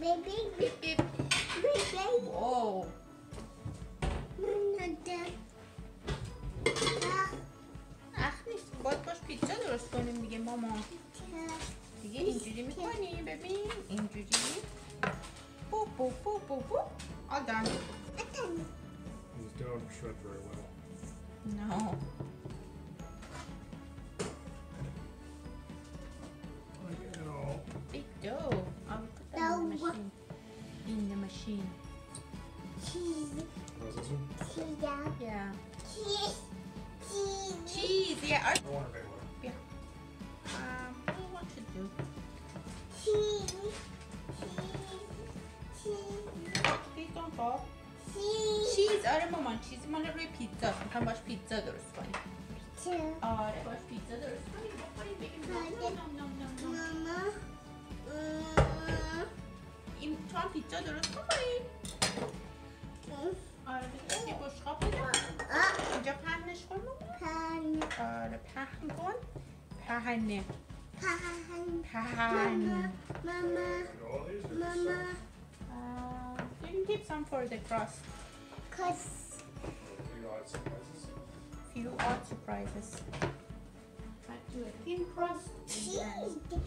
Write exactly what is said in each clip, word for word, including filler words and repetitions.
Baby, بیپ بیپ. baby. واو. اخ نیست. باید باش پیتزا درست کنیم دیگه ماما. دیگه اینجوری میکنی ببین اینجوری. بو بو بو بو بو. All done. These don't shred very well. No. Like at all. Big dough. I'll put that in the machine. In the machine. How's this one? Yeah. Cheese. Yeah. I want a big one. Um, what do you want to do? Please don't fall. چیز آره مامان چیزی مال روی پیتزا میخوام باش پیتزا درست کنیم آره باش پیتزا درست کنیم بخوریم بگیم نام نام نام نام این تو هم پیتزا درست کنیم آره بگیم یه بشقاب بدم اینجا پهنش کن مامان آره پهن کن پهنه پهن All these are just some- Uh, you can keep some for the crust. few odd surprises. Few odd surprises. Might do a thin crust. and then-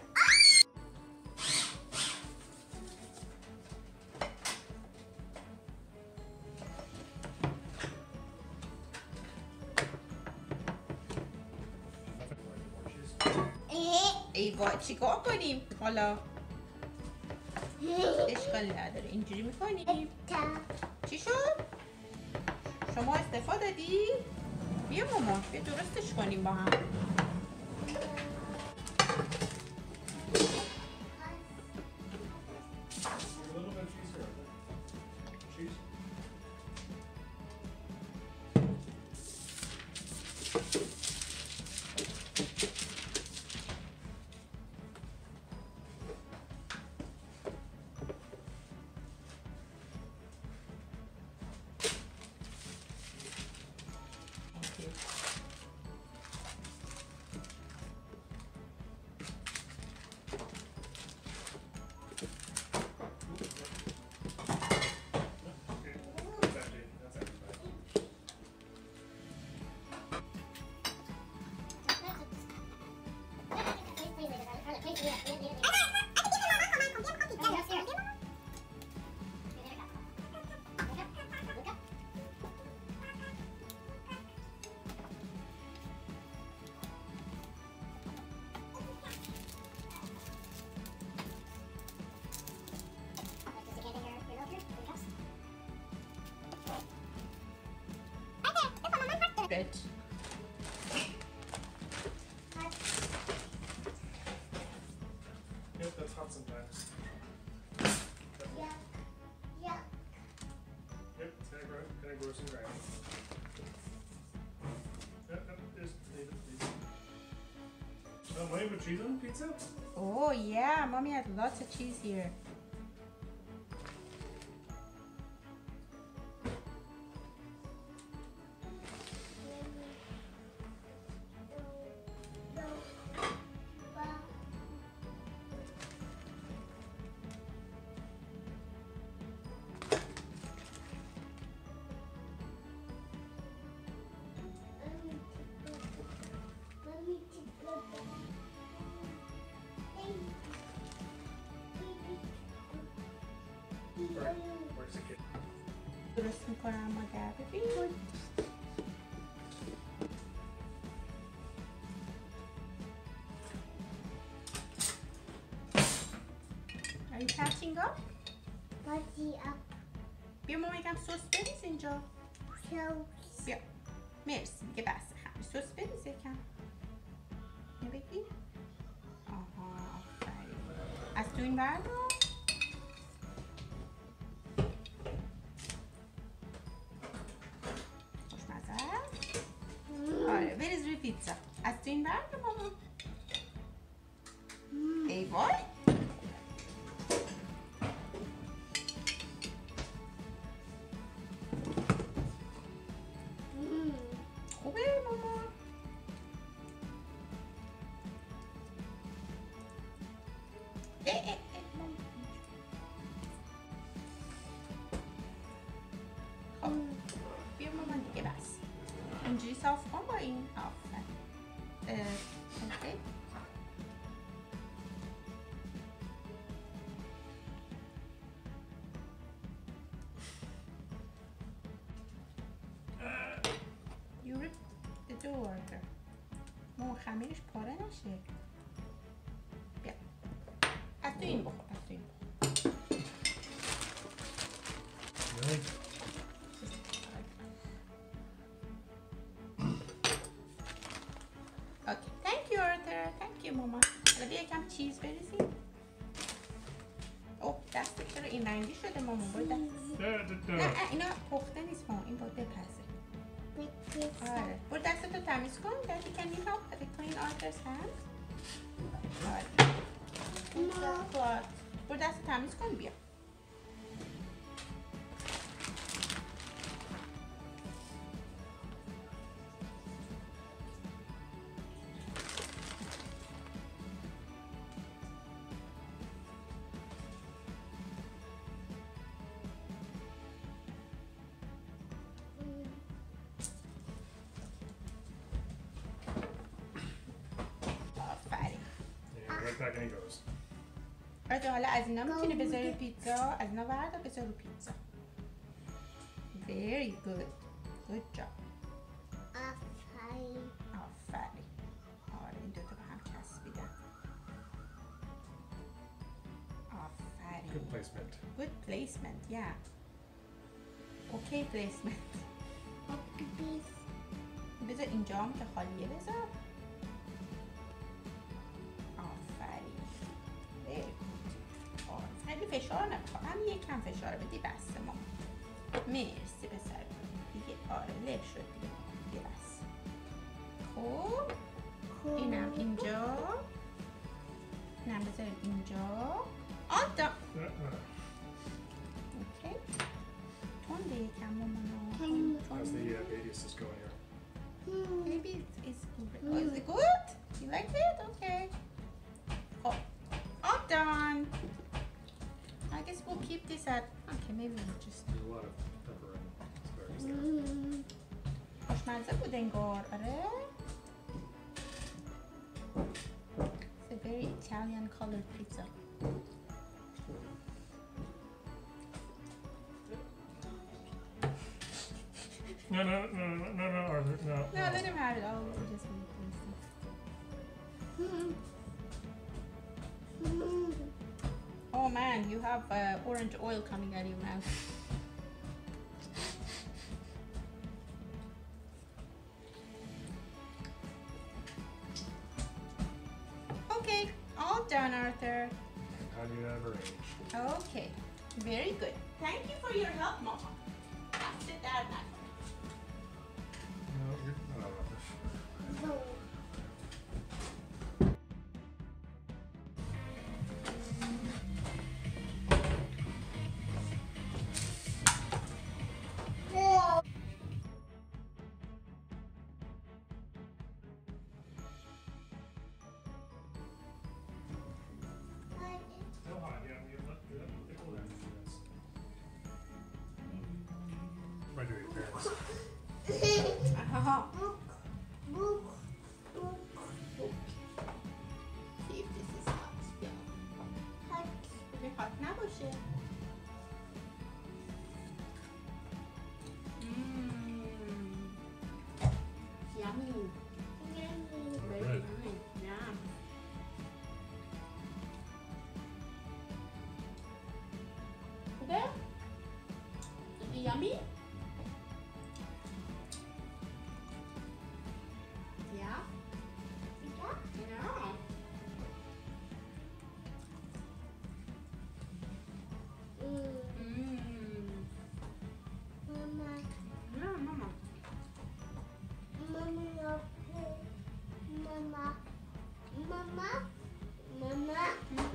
Nothing like more cheese. ای وای چیکار کنیم حالا اشکال نداره اینجوری میکنیم چی شد؟ شما استفاده دادی؟ بیا ماما بیا درستش کنیم با هم A little bit of cheese here. Cheese. Okay. That's empty. That's empty. bread. Yep, that's hot sometimes. Yep, it's gonna grow, gonna grow some grass. Yep, yep, just leave it, leave it. Oh, mommy put cheese on the pizza? Oh yeah, mommy has lots of cheese here. Where, where's the kid? درست میکنم مادر ببین. Are you catching up? بیا ماما یکم سس بریز اینجا. بیا. مرسی دیگه بس همین سس بریز یکم. اینو بگیر. آها آفرین. از تو این بردار. خوشمزه است. آره بریز روی پیتزا. از تو این بردار ماما. ای وای. خوبه ماما. اه اه اه ماما. اینجوری صاف کن با این. آفرین. اوکی. You rip the door. ما خمیرش پاره نشه. بیا. از تو این بخور. از تو این بخور. Really? Okay. Thank you, Arthur. Thank you, ماما. حالا بیا یکم چیز بریزیم. اوه دستت چرا این رنگی شده ماما؟ باید دست... Da, da, نه da. اینا پخته نیست ماما. این باید بپزه. آره. برو دستتو تمیز کن. Daddy, can you help clean Arthur's hands? آره. No. برو دست تمیز کن بیا. Back and he goes. آره حالا از اینا میتونی بذاری رو پیتزا. از اینا وردا بذار رو پیتزا. Very good. Good job. آفرین. آفرین. آره این دوتا به هم چسبیدن. آفرین. Good placement. Good placement. Yeah. Okay placement. بذار اینجا هم که خالیه بذار. خیلی فشار نمیخوام. هم یکم فشار بدی بسته ما. مرسی پسر. دیگه آره لب شد دیگه. دیگه بس. خب اینم اینجا. اینم بذاریم اینجا. آدا. اوکی. تونده یکم مامانا. How's the uh, baby assist going here? Maybe it's good. Oh, is it good? You like it? Okay. Oh, all done. I guess we'll keep this at. Okay, maybe we'll just. There's a lot of pepper and asparagus there. خوشمزه بود انگار. آره. It's a very Italian colored pizza. No, no, no, no, no, no, Arthur, no. No, let him have it. I'll just replace it. Oh man, you have uh, orange oil coming out of your mouth. Okay, all done, Arthur. How do you ever age? Okay, very good. Thank you for your help, Mama. Sit down now. No, you're not rubbish. No. Still hot, yeah. You let, you let it cool down. Try to eat parents. Uh-huh. Book. Book. Book. See if this is hot. Yeah. Hot. Very hot نباشه. Mmm. Yummy. Yummy. Very Bread. yummy. Yeah. There? Is it yummy? Yeah? Yeah. Mm. Mmm. Mama. Yeah, mama. Mommy, okay. Mama. Mama. Mama. Mm.